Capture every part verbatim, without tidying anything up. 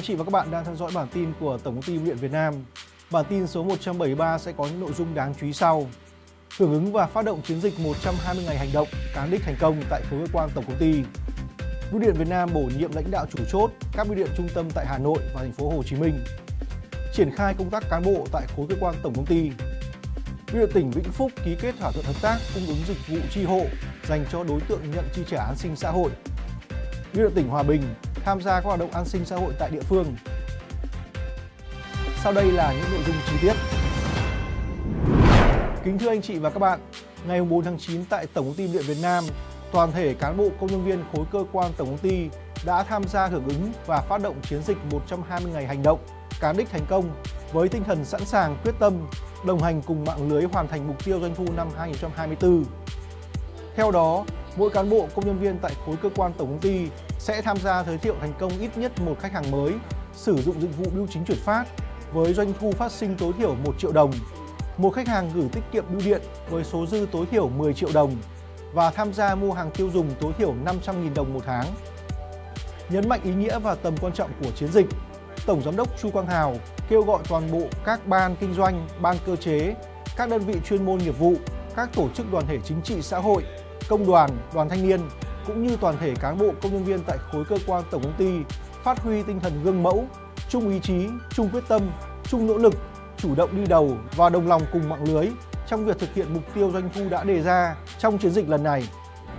chị và các bạn đang theo dõi bản tin của Tổng công ty Bưu điện Việt Nam. Bản tin số một trăm bảy mươi ba sẽ có những nội dung đáng chú ý sau. Hưởng ứng và phát động chiến dịch một trăm hai mươi ngày hành động cán đích thành công tại khối cơ quan tổng công ty. Bưu điện Việt Nam bổ nhiệm lãnh đạo chủ chốt các bưu điện trung tâm tại Hà Nội và thành phố Hồ Chí Minh. Triển khai công tác cán bộ tại khối cơ quan tổng công ty. Bưu điện tỉnh Vĩnh Phúc ký kết thỏa thuận hợp tác cung ứng dịch vụ chi hộ dành cho đối tượng nhận chi trả an sinh xã hội. Bưu điện tỉnh Hòa Bình tham gia các hoạt động an sinh xã hội tại địa phương. Sau đây là những nội dung chi tiết. Kính thưa anh chị và các bạn, ngày bốn tháng chín tại Tổng công ty Bưu điện Việt Nam, toàn thể cán bộ công nhân viên khối cơ quan tổng công ty đã tham gia hưởng ứng và phát động chiến dịch một trăm hai mươi ngày hành động cán đích thành công với tinh thần sẵn sàng, quyết tâm, đồng hành cùng mạng lưới hoàn thành mục tiêu doanh thu năm hai nghìn không trăm hai mươi tư. Theo đó, mỗi cán bộ công nhân viên tại khối cơ quan tổng công ty sẽ tham gia giới thiệu thành công ít nhất một khách hàng mới sử dụng dịch vụ bưu chính chuyển phát với doanh thu phát sinh tối thiểu một triệu đồng, một khách hàng gửi tiết kiệm bưu điện với số dư tối thiểu mười triệu đồng và tham gia mua hàng tiêu dùng tối thiểu năm trăm nghìn đồng một tháng. Nhấn mạnh ý nghĩa và tầm quan trọng của chiến dịch, Tổng Giám đốc Chu Quang Hào kêu gọi toàn bộ các ban kinh doanh, ban cơ chế, các đơn vị chuyên môn nghiệp vụ, các tổ chức đoàn thể chính trị xã hội, công đoàn, đoàn thanh niên cũng như toàn thể cán bộ công nhân viên tại khối cơ quan tổng công ty phát huy tinh thần gương mẫu, chung ý chí, chung quyết tâm, chung nỗ lực, chủ động đi đầu và đồng lòng cùng mạng lưới trong việc thực hiện mục tiêu doanh thu đã đề ra trong chiến dịch lần này.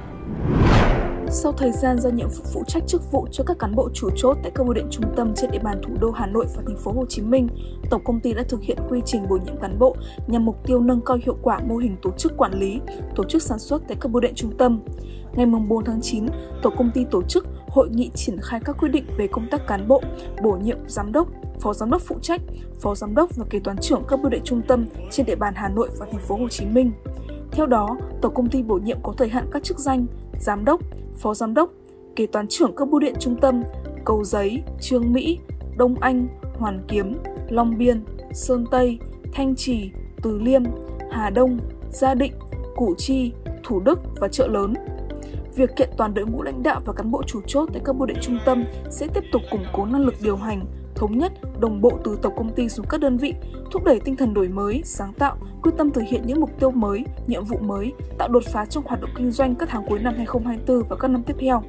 Sau thời gian giao nhiệm vụ phụ trách chức vụ cho các cán bộ chủ chốt tại các bưu điện trung tâm trên địa bàn thủ đô Hà Nội và thành phố Hồ Chí Minh, Tổng công ty đã thực hiện quy trình bổ nhiệm cán bộ nhằm mục tiêu nâng cao hiệu quả mô hình tổ chức quản lý, tổ chức sản xuất tại các bưu điện trung tâm. Ngày bốn tháng chín, Tổng công ty tổ chức hội nghị triển khai các quyết định về công tác cán bộ, bổ nhiệm giám đốc, phó giám đốc phụ trách, phó giám đốc và kế toán trưởng các bưu điện trung tâm trên địa bàn Hà Nội và thành phố Hồ Chí Minh. Theo đó, Tổng công ty bổ nhiệm có thời hạn các chức danh giám đốc, phó giám đốc, kế toán trưởng các bưu điện trung tâm Cầu Giấy, Chương Mỹ, Đông Anh, Hoàn Kiếm, Long Biên, Sơn Tây, Thanh Trì, Từ Liêm, Hà Đông, Gia Định, Củ Chi, Thủ Đức và Chợ Lớn. Việc kiện toàn đội ngũ lãnh đạo và cán bộ chủ chốt tại các bưu điện trung tâm sẽ tiếp tục củng cố năng lực điều hành, thống nhất, đồng bộ từ tổng công ty xuống các đơn vị, thúc đẩy tinh thần đổi mới, sáng tạo, quyết tâm thực hiện những mục tiêu mới, nhiệm vụ mới, tạo đột phá trong hoạt động kinh doanh các tháng cuối năm hai nghìn không trăm hai mươi tư và các năm tiếp theo.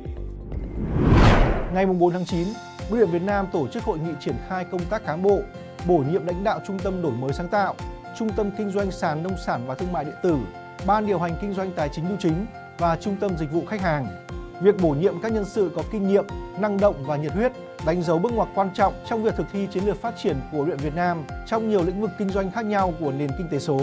Ngày bốn tháng chín, Bưu điện Việt Nam tổ chức hội nghị triển khai công tác cán bộ, bổ nhiệm lãnh đạo Trung tâm Đổi mới sáng tạo, Trung tâm Kinh doanh Sàn Nông sản và Thương mại điện tử, Ban điều hành kinh doanh tài chính bưu chính và Trung tâm Dịch vụ khách hàng. Việc bổ nhiệm các nhân sự có kinh nghiệm, năng động và nhiệt huyết đánh dấu bước ngoặt quan trọng trong việc thực thi chiến lược phát triển của Bưu điện Việt Nam trong nhiều lĩnh vực kinh doanh khác nhau của nền kinh tế số.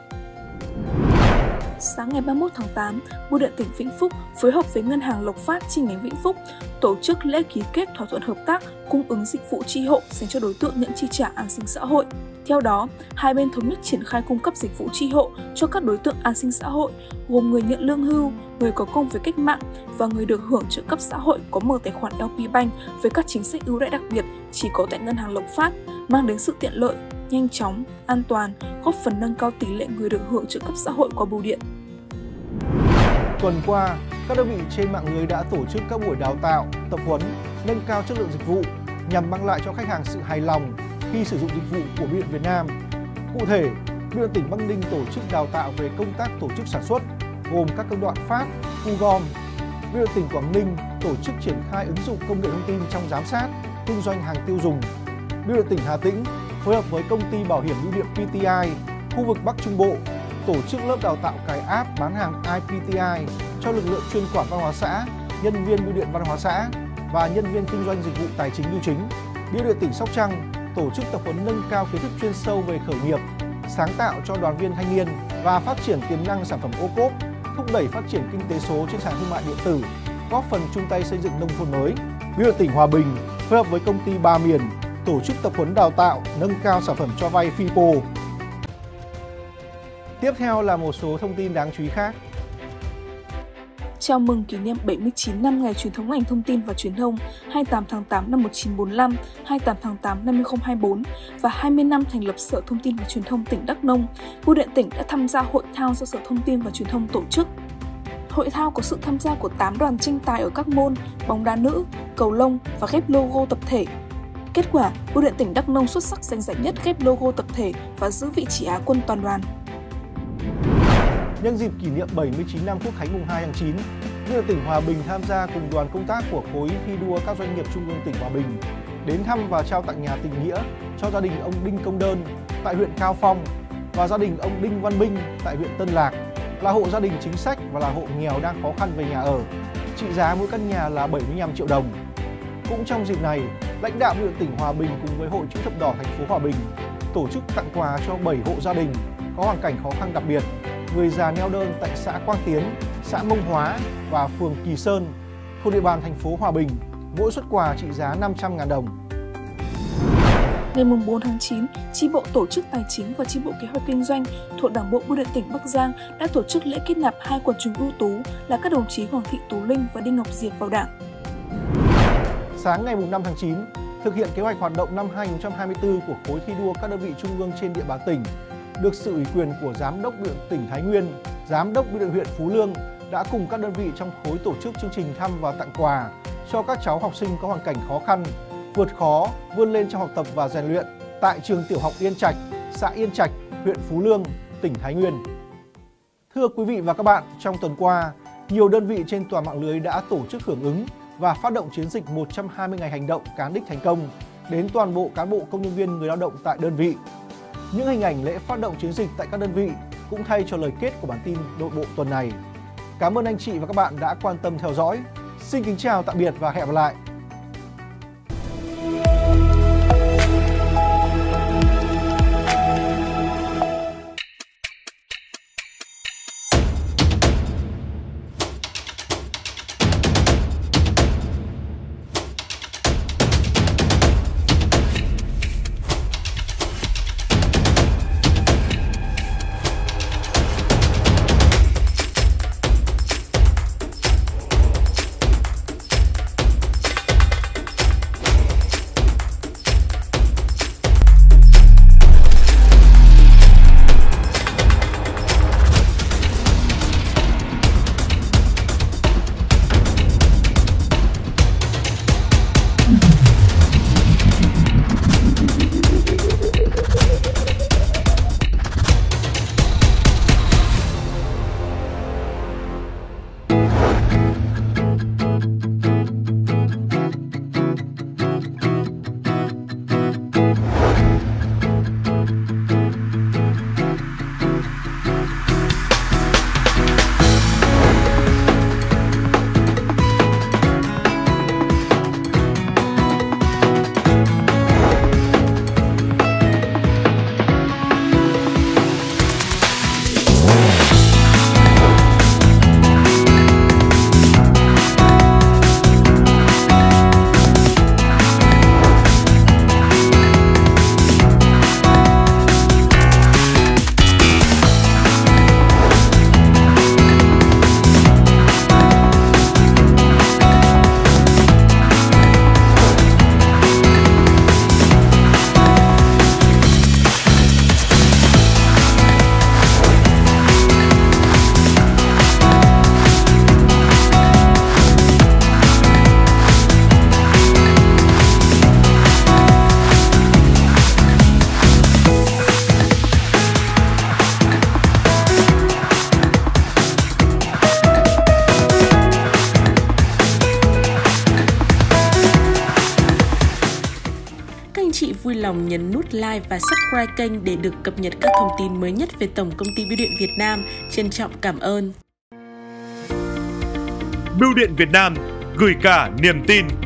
Sáng ngày ba mươi mốt tháng tám, Bưu điện tỉnh Vĩnh Phúc phối hợp với Ngân hàng Lộc Phát chi nhánh Vĩnh Phúc tổ chức lễ ký kết thỏa thuận hợp tác cung ứng dịch vụ chi hộ dành cho đối tượng nhận chi trả an sinh xã hội. Theo đó, hai bên thống nhất triển khai cung cấp dịch vụ chi hộ cho các đối tượng an sinh xã hội gồm người nhận lương hưu, người có công với cách mạng và người được hưởng trợ cấp xã hội có mở tài khoản lờ pê Bank với các chính sách ưu đãi đặc biệt chỉ có tại Ngân hàng Lộc Phát, mang đến sự tiện lợi, nhanh chóng, an toàn, góp phần nâng cao tỷ lệ người được hưởng trợ cấp xã hội qua bưu điện. Tuần qua, các đơn vị trên mạng lưới đã tổ chức các buổi đào tạo, tập huấn, nâng cao chất lượng dịch vụ nhằm mang lại cho khách hàng sự hài lòng khi sử dụng dịch vụ của Bưu điện Việt Nam. Cụ thể, Bưu điện tỉnh Bắc Ninh tổ chức đào tạo về công tác tổ chức sản xuất, gồm các công đoạn phát, thu gom. Bưu điện tỉnh Quảng Ninh tổ chức triển khai ứng dụng công nghệ thông tin trong giám sát, kinh doanh hàng tiêu dùng. Bưu điện tỉnh Hà Tĩnh phối hợp với công ty bảo hiểm bưu điện pê tê i khu vực Bắc Trung Bộ tổ chức lớp đào tạo cài app bán hàng i pê tê i cho lực lượng chuyên quản văn hóa xã, nhân viên bưu điện văn hóa xã và nhân viên kinh doanh dịch vụ tài chính bưu chính. Bưu điện tỉnh Sóc Trăng tổ chức tập huấn nâng cao kiến thức chuyên sâu về khởi nghiệp, sáng tạo cho đoàn viên thanh niên và phát triển tiềm năng sản phẩm ô cốp, thúc đẩy phát triển kinh tế số trên sàn thương mại điện tử, góp phần chung tay xây dựng nông thôn mới. Bưu điện tỉnh Hòa Bình phối hợp với công ty Ba Miền tổ chức tập huấn đào tạo nâng cao sản phẩm cho vay FIPO. Tiếp theo là một số thông tin đáng chú ý khác. Chào mừng kỷ niệm bảy mươi chín năm ngày truyền thống ngành thông tin và truyền thông hai mươi tám tháng tám năm một nghìn chín trăm bốn mươi lăm, hai mươi tám tháng tám năm hai nghìn không trăm hai mươi tư và hai mươi năm thành lập Sở Thông tin và Truyền thông tỉnh Đắk Nông, Bưu điện tỉnh đã tham gia hội thao do Sở Thông tin và Truyền thông tổ chức. Hội thao có sự tham gia của tám đoàn tranh tài ở các môn bóng đá nữ, cầu lông và ghép logo tập thể. Kết quả, Bưu điện tỉnh Đắk Nông xuất sắc giành giải nhất ghép logo tập thể và giữ vị trí Á quân toàn đoàn. Nhân dịp kỷ niệm bảy mươi chín năm Quốc khánh mùng hai tháng chín, Bưu điện tỉnh Hòa Bình tham gia cùng đoàn công tác của khối thi đua các doanh nghiệp trung ương tỉnh Hòa Bình đến thăm và trao tặng nhà tình nghĩa cho gia đình ông Đinh Công Đơn tại huyện Cao Phong và gia đình ông Đinh Văn Minh tại huyện Tân Lạc, là hộ gia đình chính sách và là hộ nghèo đang khó khăn về nhà ở. Trị giá mỗi căn nhà là bảy mươi lăm triệu đồng. Cũng trong dịp này, lãnh đạo Bưu điện tỉnh Hòa Bình cùng với Hội Chữ thập đỏ thành phố Hòa Bình tổ chức tặng quà cho bảy hộ gia đình có hoàn cảnh khó khăn đặc biệt, người già neo đơn tại xã Quang Tiến, xã Mông Hóa và phường Kỳ Sơn, thuộc địa bàn thành phố Hòa Bình, mỗi suất quà trị giá năm trăm nghìn đồng. Ngày bốn tháng chín, chi bộ tổ chức tài chính và chi bộ kế hoạch kinh doanh thuộc Đảng bộ Bưu điện tỉnh Bắc Giang đã tổ chức lễ kết nạp hai quần chúng ưu tú là các đồng chí Hoàng Thị Tú Linh và Đinh Ngọc Diệp vào Đảng. Sáng ngày năm tháng chín, thực hiện kế hoạch hoạt động năm hai nghìn không trăm hai mươi tư của khối thi đua các đơn vị trung ương trên địa bàn tỉnh, được sự ủy quyền của Giám đốc Bưu điện tỉnh Thái Nguyên, Giám đốc Bưu điện huyện Phú Lương đã cùng các đơn vị trong khối tổ chức chương trình thăm và tặng quà cho các cháu học sinh có hoàn cảnh khó khăn, vượt khó, vươn lên trong học tập và rèn luyện tại trường tiểu học Yên Trạch, xã Yên Trạch, huyện Phú Lương, tỉnh Thái Nguyên. Thưa quý vị và các bạn, trong tuần qua, nhiều đơn vị trên toàn mạng lưới đã tổ chức hưởng ứng và phát động chiến dịch một trăm hai mươi ngày hành động cán đích thành công đến toàn bộ cán bộ công nhân viên người lao động tại đơn vị. Những hình ảnh lễ phát động chiến dịch tại các đơn vị cũng thay cho lời kết của bản tin nội bộ tuần này. Cảm ơn anh chị và các bạn đã quan tâm theo dõi. Xin kính chào tạm biệt và hẹn gặp lại. chị vui lòng nhấn nút like và subscribe kênh để được cập nhật các thông tin mới nhất về Tổng Công ty Bưu điện Việt Nam. Trân trọng cảm ơn. Bưu điện Việt Nam gửi cả niềm tin